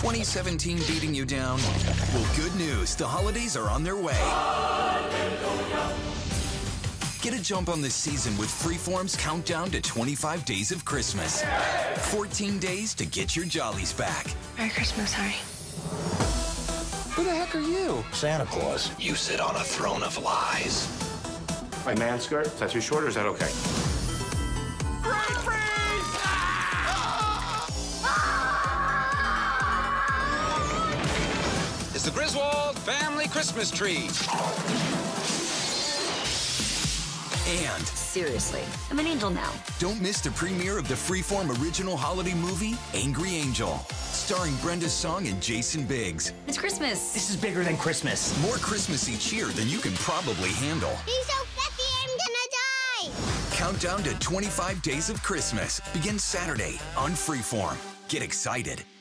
2017 beating you down? Well, good news. The holidays are on their way. Get a jump on this season with Freeform's Countdown to 25 Days of Christmas. 14 days to get your jollies back. Merry Christmas, Harry. Who the heck are you? Santa Claus. You sit on a throne of lies. My man skirt, is that too short or is that okay? It's the Griswold family Christmas tree. And Seriously, I'm an angel now. don't miss the premiere of the Freeform original holiday movie, Angry Angel, starring Brenda Song and Jason Biggs. It's Christmas. This is bigger than Christmas. More Christmassy cheer than you can probably handle. He's so fluffy, I'm gonna die! Countdown to 25 Days of Christmas begins Saturday on Freeform. Get excited.